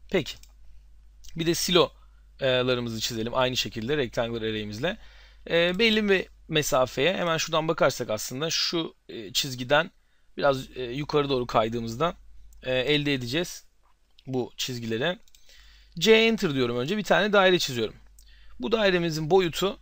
Peki. Bir de silolarımızı çizelim aynı şekilde rectangular array'imizle. Belli bir mesafeye hemen şuradan bakarsak aslında şu çizgiden biraz yukarı doğru kaydığımızda elde edeceğiz bu çizgileri. C Enter diyorum önce. Bir tane daire çiziyorum. Bu dairemizin boyutu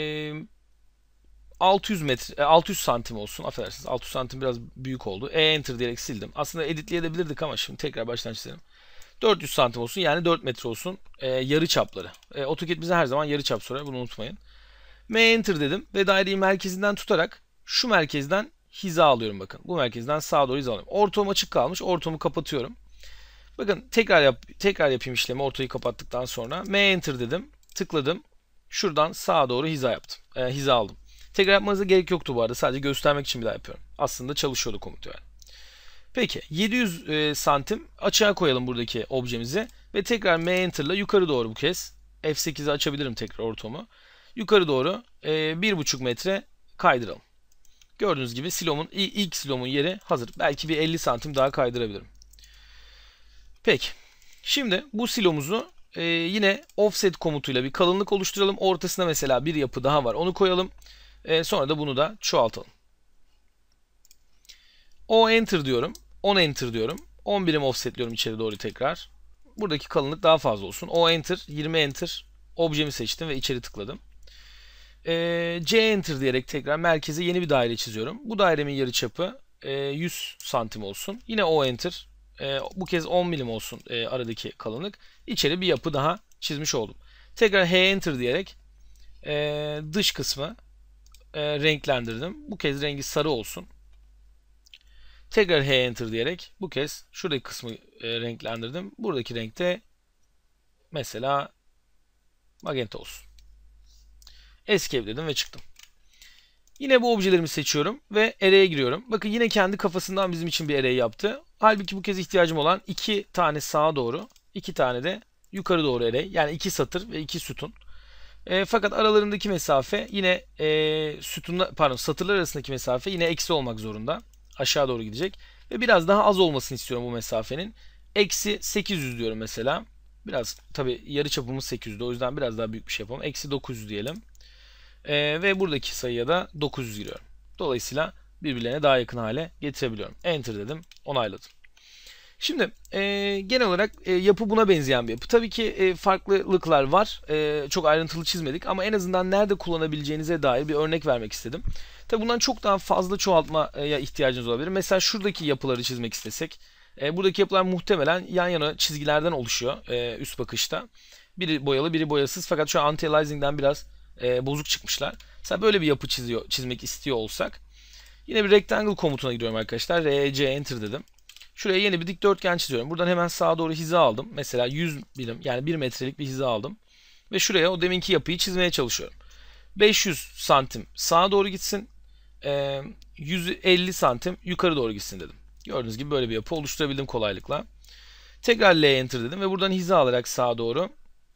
600 metre 600 santim olsun. Affedersiniz. 600 santim biraz büyük oldu. Enter diyerek sildim. Aslında editleyebilirdik ama şimdi tekrar baştan çizelim. 400 santim olsun, yani 4 metre olsun yarı çapları. AutoCAD bize her zaman yarı çap sorar, bunu unutmayın. M Enter dedim ve daireyi merkezinden tutarak şu merkezden hiza alıyorum bakın. Bu merkezden sağa doğru hiza alıyorum. Ortam açık kalmış. Ortamı kapatıyorum. Bakın tekrar yapayım işlemi ortayı kapattıktan sonra. M Enter dedim. Tıkladım. Şuradan sağa doğru hiza yaptım. Hiza aldım. Tekrar yapmanıza gerek yoktu bu arada. Sadece göstermek için bir daha yapıyorum. Aslında çalışıyordu komut yani. Peki 700 santim açığa koyalım buradaki objemizi ve tekrar M Enter ile yukarı doğru bu kez F8'i açabilirim tekrar ortamı. Yukarı doğru 1,5 metre kaydıralım. Gördüğünüz gibi ilk silomun yeri hazır. Belki bir 50 santim daha kaydırabilirim. Peki. Şimdi bu silomuzu yine offset komutuyla bir kalınlık oluşturalım. Ortasına mesela bir yapı daha var. Onu koyalım. Sonra da bunu da çoğaltalım. O Enter diyorum. 10 Enter diyorum. 10 birim offsetliyorum içeri doğru tekrar. Buradaki kalınlık daha fazla olsun. O Enter, 20 Enter. Objemi seçtim ve içeri tıkladım. C Enter diyerek tekrar merkeze yeni bir daire çiziyorum. Bu dairemin yarıçapı 100 santim olsun. Yine O Enter. Bu kez 10 milim olsun aradaki kalınlık. İçeri bir yapı daha çizmiş oldum. Tekrar H Enter diyerek dış kısmı renklendirdim. Bu kez rengi sarı olsun. Tekrar H Enter diyerek bu kez şuradaki kısmı renklendirdim. Buradaki renkte mesela magenta olsun. Escape dedim ve çıktım. Yine bu objelerimi seçiyorum ve array'e giriyorum. Bakın yine kendi kafasından bizim için bir array yaptı. Halbuki bu kez ihtiyacım olan 2 tane sağa doğru, 2 tane de yukarı doğru array. Yani 2 satır ve 2 sütun. Fakat aralarındaki mesafe yine satırlar arasındaki mesafe yine eksi olmak zorunda. Aşağı doğru gidecek. Ve biraz daha az olmasını istiyorum bu mesafenin. Eksi 800 diyorum mesela. Biraz tabi yarıçapımız 800'de, o yüzden biraz daha büyük bir şey yapalım. Eksi 900 diyelim. Ve buradaki sayıya da 900 giriyorum. Dolayısıyla birbirlerine daha yakın hale getirebiliyorum. Enter dedim, onayladım. Şimdi genel olarak yapı buna benzeyen bir yapı. Tabii ki farklılıklar var. Çok ayrıntılı çizmedik ama en azından nerede kullanabileceğinize dair bir örnek vermek istedim. Tabii bundan çok daha fazla çoğaltmaya ihtiyacınız olabilir. Mesela şuradaki yapıları çizmek istesek. Buradaki yapılar muhtemelen yan yana çizgilerden oluşuyor üst bakışta. Biri boyalı, biri boyasız, fakat şu an anti-aliasing'den biraz bozuk çıkmışlar. Mesela böyle bir yapı çizmek istiyor olsak. Yine bir rectangle komutuna gidiyorum arkadaşlar. RC Enter dedim. Şuraya yeni bir dikdörtgen çiziyorum. Buradan hemen sağa doğru hiza aldım. Mesela 100 birim, yani 1 metrelik bir hiza aldım. Ve şuraya o deminki yapıyı çizmeye çalışıyorum. 500 santim sağa doğru gitsin. 150 santim yukarı doğru gitsin dedim. Gördüğünüz gibi böyle bir yapı oluşturabildim kolaylıkla. Tekrar L Enter dedim ve buradan hiza alarak sağa doğru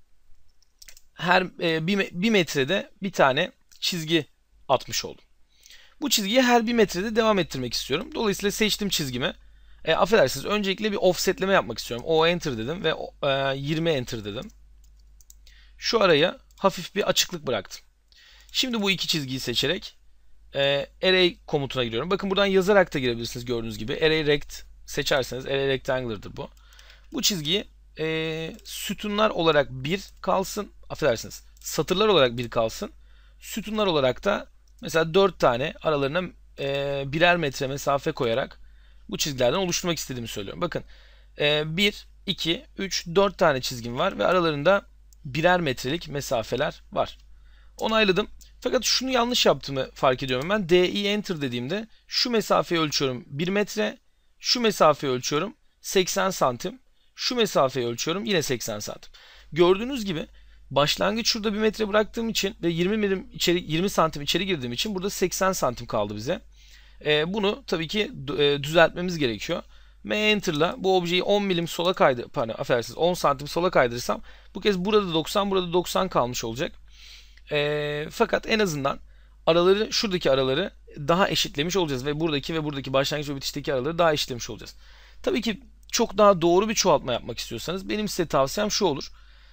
her 1 metrede bir tane çizgi atmış oldum. Bu çizgiyi her 1 metrede devam ettirmek istiyorum. Dolayısıyla seçtim çizgimi. Affedersiniz, öncelikle bir offsetleme yapmak istiyorum. O Enter dedim ve 20 Enter dedim. Şu araya hafif bir açıklık bıraktım. Şimdi bu iki çizgiyi seçerek Array komutuna giriyorum. Bakın buradan yazarak da girebilirsiniz gördüğünüz gibi. Array Rect seçerseniz Array Rectangler'dır bu. Bu çizgiyi sütunlar olarak 1 kalsın. Affedersiniz, satırlar olarak 1 kalsın. Sütunlar olarak da mesela 4 tane aralarına birer metre mesafe koyarak bu çizgilerden oluşturmak istediğimi söylüyorum. Bakın 1, 2, 3, 4 tane çizgim var ve aralarında birer metrelik mesafeler var. Onayladım. Fakat şunu yanlış yaptığımı fark ediyorum hemen. DI Enter dediğimde şu mesafeyi ölçüyorum 1 metre. Şu mesafeyi ölçüyorum 80 santim. Şu mesafeyi ölçüyorum yine 80 santim. Gördüğünüz gibi başlangıç şurada 1 metre bıraktığım için ve 20 santim içeri girdiğim için burada 80 santim kaldı bize. Bunu tabii ki düzeltmemiz gerekiyor. M Enter'la bu objeyi 10 milim sola affedersiniz 10 santim sola kaydırırsam bu kez burada 90, burada 90 kalmış olacak. Fakat en azından şuradaki araları daha eşitlemiş olacağız ve buradaki başlangıç ve bitişteki araları daha eşitlemiş olacağız. Tabii ki çok daha doğru bir çoğaltma yapmak istiyorsanız benim size tavsiyem şu olur.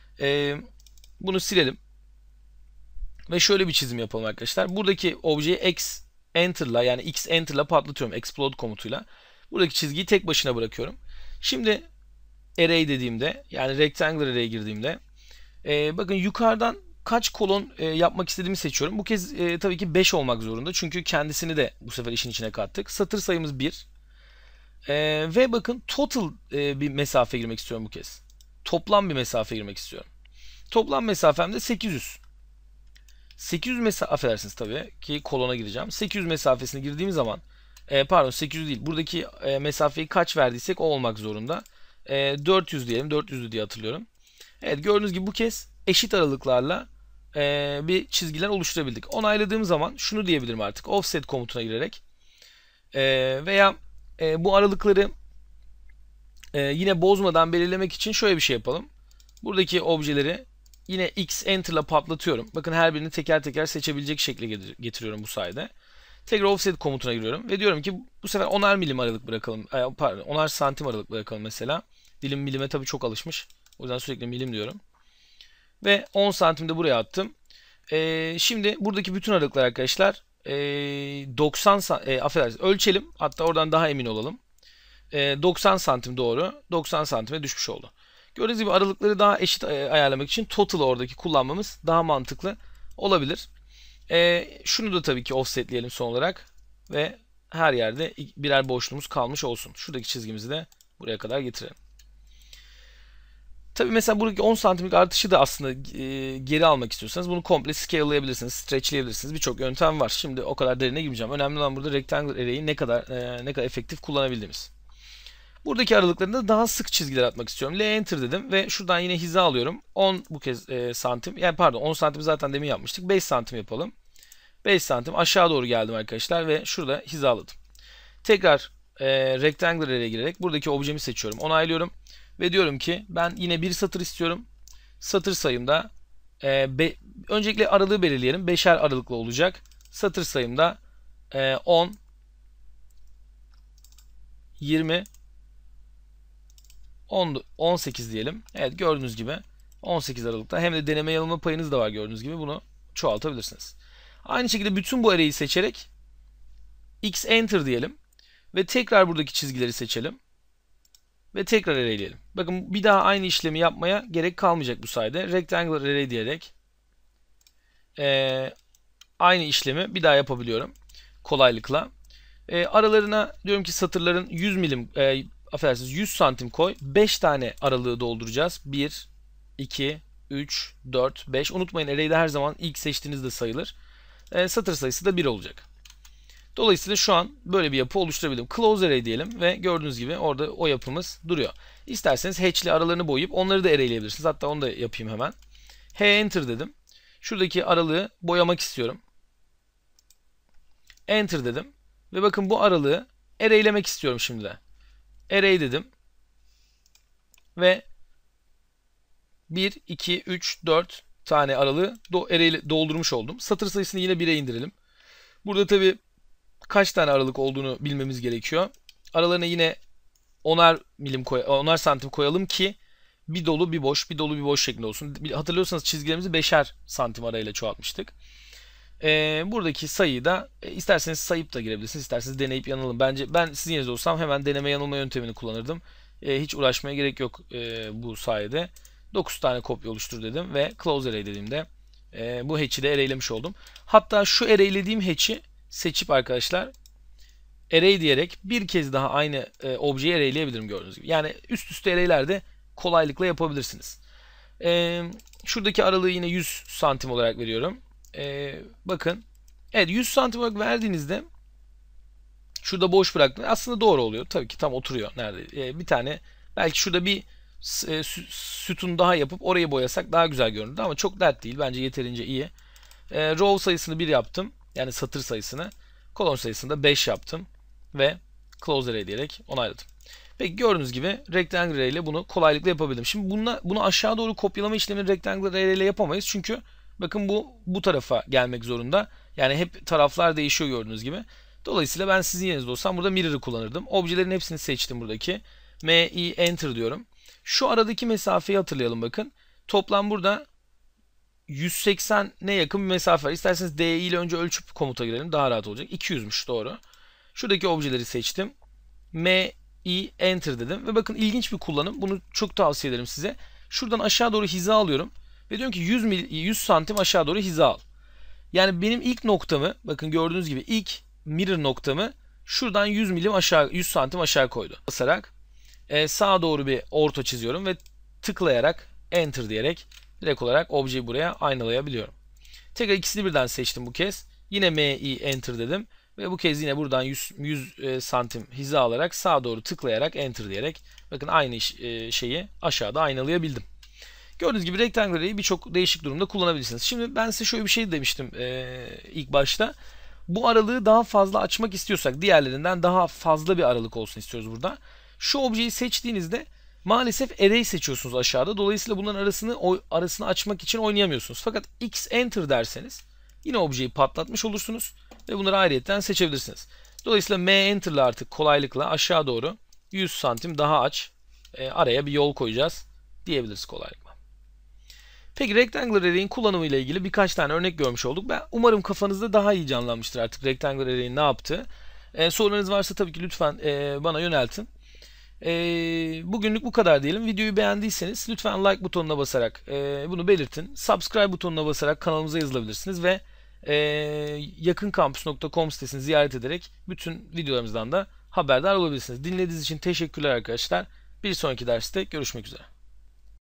Bunu silelim. Ve şöyle bir çizim yapalım arkadaşlar. Buradaki objeyi X Enter'la, yani X Enter'la patlatıyorum. Explode komutuyla. Buradaki çizgiyi tek başına bırakıyorum. Şimdi array dediğimde, yani rectangular array'e girdiğimde bakın yukarıdan kaç kolon yapmak istediğimi seçiyorum. Bu kez tabii ki 5 olmak zorunda. Çünkü kendisini de bu sefer işin içine kattık. Satır sayımız 1. Ve bakın total bir mesafe girmek istiyorum bu kez. Toplam bir mesafe girmek istiyorum. Toplam mesafem de 800. 800 mesafe, affedersiniz tabii ki kolona gireceğim. 800 mesafesine girdiğim zaman pardon 800 değil. Buradaki mesafeyi kaç verdiysek o olmak zorunda. 400 diyelim. 400'lü diye hatırlıyorum. Evet, gördüğünüz gibi bu kez eşit aralıklarla bir çizgiler oluşturabildik. Onayladığım zaman şunu diyebilirim artık. Offset komutuna girerek veya bu aralıkları yine bozmadan belirlemek için şöyle bir şey yapalım. Buradaki objeleri yine X Enter'la patlatıyorum. Bakın her birini teker teker seçebilecek şekle getiriyorum bu sayede. Tekrar offset komutuna giriyorum ve diyorum ki bu sefer 10'ar milim aralık bırakalım. Pardon, 10'ar santim aralık bırakalım mesela. Dilim milime tabii çok alışmış. O yüzden sürekli milim diyorum. Ve 10 santim de buraya attım. Şimdi buradaki bütün aralıklar arkadaşlar 90 affedersiniz, ölçelim. Hatta oradan daha emin olalım. 90 santim doğru. 90 santime düşmüş oldu. Gördüğünüz gibi aralıkları daha eşit ayarlamak için total'ı oradaki kullanmamız daha mantıklı olabilir. Şunu da tabii ki offsetleyelim son olarak. Ve her yerde birer boşluğumuz kalmış olsun. Şuradaki çizgimizi de buraya kadar getirelim. Tabii mesela buradaki 10 santimlik artışı da aslında geri almak istiyorsanız bunu komple scale'layabilirsiniz, stretchleyebilirsiniz. Birçok yöntem var. Şimdi o kadar derine girmeyeceğim. Önemli olan burada rectangular array'i ne kadar efektif kullanabildiğimiz. Buradaki aralıklarında daha sık çizgiler atmak istiyorum. L Enter dedim ve şuradan yine hiza alıyorum. 10 bu kez santim. Yani pardon, 10 santim zaten demin yapmıştık. 5 santim yapalım. 5 santim aşağı doğru geldim arkadaşlar ve şurada hizaladım. Tekrar rectangular array'e girerek buradaki objemi seçiyorum. Onaylıyorum. Ve diyorum ki ben yine bir satır istiyorum. Satır sayımda öncelikle aralığı belirleyelim. 5'er aralıklı olacak. Satır sayımda 10, 20, 18 diyelim. Evet, gördüğünüz gibi 18 aralıkta. Hem de deneme yanılma payınız da var gördüğünüz gibi. Bunu çoğaltabilirsiniz. Aynı şekilde bütün bu array'i seçerek X Enter diyelim. Ve tekrar buradaki çizgileri seçelim. Ve tekrar arrayleyelim. Bakın bir daha aynı işlemi yapmaya gerek kalmayacak bu sayede. Rectangular array diyerek aynı işlemi bir daha yapabiliyorum. Kolaylıkla. Aralarına diyorum ki satırların 100 milim affedersiniz 100 santim koy. 5 tane aralığı dolduracağız. 1, 2, 3, 4, 5. Unutmayın, array'de her zaman ilk seçtiğinizde sayılır. Satır sayısı da 1 olacak. Dolayısıyla şu an böyle bir yapı oluşturabildim. Close array diyelim ve gördüğünüz gibi orada o yapımız duruyor. İsterseniz hatch'li aralarını boyayıp onları da arrayleyebilirsiniz. Hatta onu da yapayım hemen. H Enter dedim. Şuradaki aralığı boyamak istiyorum. Enter dedim. Ve bakın bu aralığı arraylemek istiyorum şimdi de. Array dedim. Ve 1, 2, 3, 4 tane aralığı doldurmuş oldum. Satır sayısını yine 1'e indirelim. Burada tabi kaç tane aralık olduğunu bilmemiz gerekiyor. Aralarına yine 10'ar santim koyalım ki bir dolu bir boş, bir dolu bir boş şeklinde olsun. Hatırlıyorsanız çizgilerimizi 5'er santim arayla çoğaltmıştık. Buradaki sayıyı da isterseniz sayıp da girebilirsiniz, isterseniz deneyip yanılın. Bence ben sizin yerinizde olsam hemen deneme yanılma yöntemini kullanırdım. Hiç uğraşmaya gerek yok bu sayede. 9 tane kopya oluştur dedim ve close array dediğimde bu hatch'i de arraylemiş oldum. Hatta şu arraylediğim hatch'i seçip arkadaşlar array diyerek bir kez daha aynı objeyi arrayleyebilirim gördüğünüz gibi. Yani üst üste array'ler de kolaylıkla yapabilirsiniz. Şuradaki aralığı yine 100 santim olarak veriyorum. Bakın. Evet, 100 santim olarak verdiğinizde şurada boş bıraktım. Aslında doğru oluyor. Tabii ki tam oturuyor. Nerede? Bir tane belki şurada bir sütun daha yapıp orayı boyasak daha güzel görünürdü ama çok dert değil. Bence yeterince iyi. Row sayısını 1 yaptım. Yani satır sayısını. Kolon sayısını da 5 yaptım. Ve close array diyerek onayladım. Peki gördüğünüz gibi rectangular array ile bunu kolaylıkla yapabildim. Şimdi bunu aşağı doğru kopyalama işlemini rectangular array ile yapamayız. Çünkü bakın bu tarafa gelmek zorunda. Yani hep taraflar değişiyor gördüğünüz gibi. Dolayısıyla ben sizin yerinizde olsam burada mirror'ı kullanırdım. Objelerin hepsini seçtim buradaki. MI enter diyorum. Şu aradaki mesafeyi hatırlayalım bakın. Toplam burada 180'e yakın bir mesafe var. İsterseniz DI ile önce ölçüp komuta girelim. Daha rahat olacak. 200'müş doğru. Şuradaki objeleri seçtim. MI enter dedim. Ve bakın ilginç bir kullanım. Bunu çok tavsiye ederim size. Şuradan aşağı doğru hiza alıyorum. Ve diyorum ki 100 santim aşağı doğru hiza al. Yani benim ilk noktamı, bakın gördüğünüz gibi ilk mirror noktamı şuradan 100 milim aşağı, 100 santim aşağı koydu. Basarak sağa doğru bir orta çiziyorum ve tıklayarak enter diyerek direkt olarak objeyi buraya aynalayabiliyorum. Tekrar ikisini birden seçtim bu kez. Yine MI enter dedim ve bu kez yine buradan 100 santim hiza alarak sağa doğru tıklayarak enter diyerek bakın aynı şeyi aşağıda aynalayabildim. Gördüğünüz gibi Rectangle Array'i birçok değişik durumda kullanabilirsiniz. Şimdi ben size şöyle bir şey demiştim ilk başta. Bu aralığı daha fazla açmak istiyorsak, diğerlerinden daha fazla bir aralık olsun istiyoruz burada. Şu objeyi seçtiğinizde maalesef array seçiyorsunuz aşağıda. Dolayısıyla bunların arasını açmak için oynayamıyorsunuz. Fakat X enter derseniz yine objeyi patlatmış olursunuz ve bunları ayrıyetten seçebilirsiniz. Dolayısıyla M enter ile artık kolaylıkla aşağı doğru 100 santim daha aç, araya bir yol koyacağız diyebiliriz kolaylıkla. Peki Rectangle Array'in kullanımı ile ilgili birkaç tane örnek görmüş olduk. Ben umarım kafanızda daha iyi canlanmıştır artık Rectangle Array'in ne yaptığı. Sorularınız varsa tabii ki lütfen bana yöneltin. Bugünlük bu kadar diyelim. Videoyu beğendiyseniz lütfen like butonuna basarak bunu belirtin. Subscribe butonuna basarak kanalımıza yazılabilirsiniz ve yakınkampüs.com sitesini ziyaret ederek bütün videolarımızdan da haberdar olabilirsiniz. Dinlediğiniz için teşekkürler arkadaşlar. Bir sonraki derste görüşmek üzere.